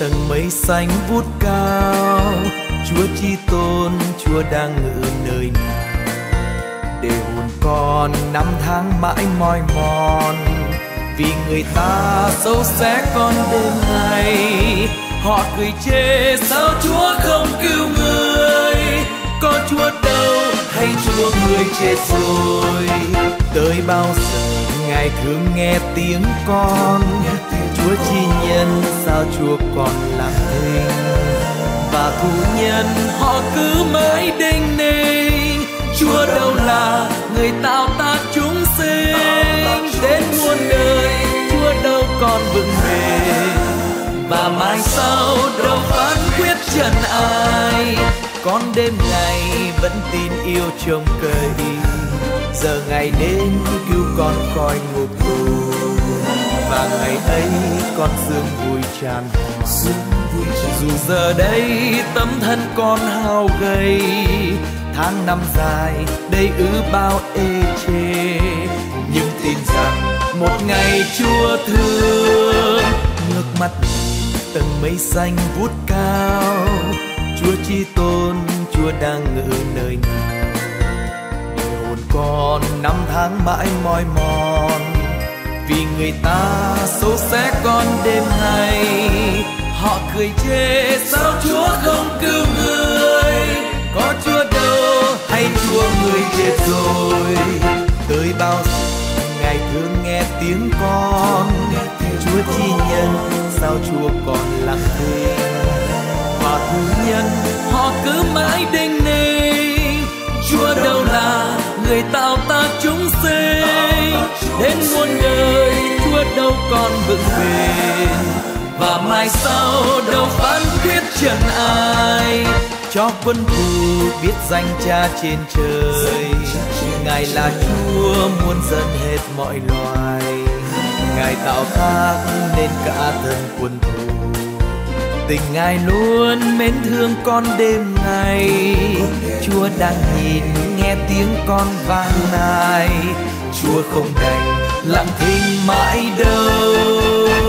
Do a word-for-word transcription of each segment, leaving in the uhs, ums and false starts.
tầng mây xanh vút cao, Chúa chi tôn, Chúa đang ngự nơi nào, để hồn con năm tháng mãi mỏi mòn. Vì người ta xấu xé con đêm ngày, họ cười chê sao Chúa không cứu người. Có Chúa đâu hay Chúa người chết rồi, tới bao giờ Ngài thương nghe tiếng con. Chúa chi nhân sao Chúa còn làm thinh, và thù nhân họ cứ mãi đinh ninh. Chúa đâu là người tạo tác chúng sinh, đến muôn đời Chúa đâu còn vững bền, và mai sau đâu phán quyết trần ai. Con đêm ngày vẫn tin yêu trông cậy, giờ ngày đến cứu con khỏi ngục tù, và ngày ấy con sương vui tràn hòa. Dù giờ đây tấm thân con hao gầy, tháng năm dài đầy ứ bao ê chê, nhưng tin rằng một ngày Chúa thương. Ngước mắt tầng mây xanh vút cao, Chúa chi tôn, Chúa đang ngự nơi nào, để hồn con năm tháng mãi mỏi mòn. Vì người ta xấu xé con đêm ngày, họ cười chê sao Chúa không cứu người. Có Chúa đâu hay Chúa người chết rồi, tới bao giờ Ngài thương nghe tiếng con. Chúa chi nhân sao Chúa còn lặng thinh, và thù nhân họ cứ mãi đinh ninh. Chúa đâu là người tạo tác chúng sinh, đến muôn đời Chúa đâu còn vững bền, và mai sau đâu phán quyết trần ai. Cho quân thù biết danh Cha trên trời, Ngài là Chúa muôn dân hết mọi loài. Ngài tạo tác nên cả thân quân thù, tình Ngài luôn mến thương con đêm ngày. Chúa đang nhìn nghe tiếng con vang nài, Chúa không đành lặng thinh mãi đâu.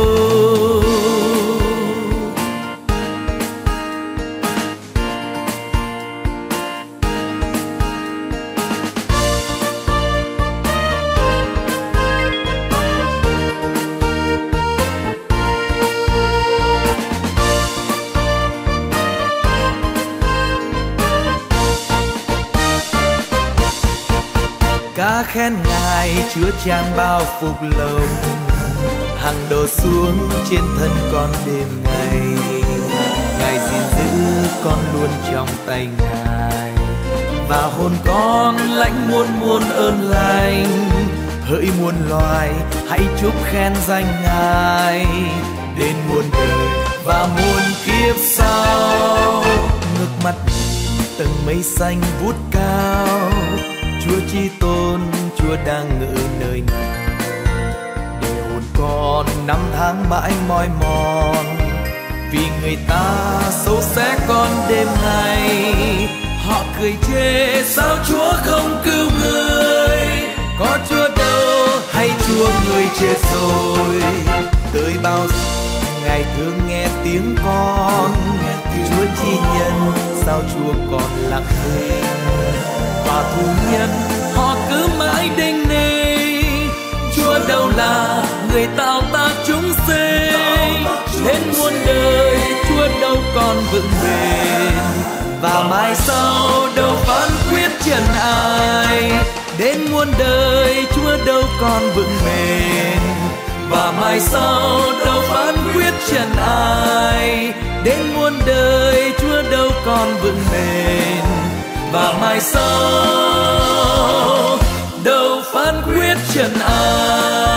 Ca khen Ngài Chúa chan bao phục lòng, hằng đổ xuống trên thân con đêm ngày. Ngài gìn giữ con luôn trong tay Ngài, và hồn con lãnh muôn muôn ơn lành. Hỡi muôn loài hãy chúc khen danh Ngài, đến muôn đời và muôn kiếp sau. Ngước mắt tầng mây xanh vút cao, Chúa chi tôn, Chúa đang ngự nơi nào, để hồn con năm tháng mãi mỏi mòn. Vì người ta xấu xé con đêm ngày, họ cười chê sao Chúa không cứu người. Có Chúa đâu hay Chúa người chết rồi, tới bao giờ Ngài thương nghe tiếng con. Chúa chi nhân sao Chúa còn lặng thinh, và thù nhân họ cứ mãi đinh ninh. Chúa đâu là người tạo tác chúng sinh, đến muôn đời Chúa đâu còn vững bền, và mai sau đâu phán quyết trần ai. Đến muôn đời Chúa đâu còn vững bền, và mai sau đâu phán quyết trần ai. Đến muôn đời Chúa đâu còn vững bền, và mai sau đâu phán quyết trần ai.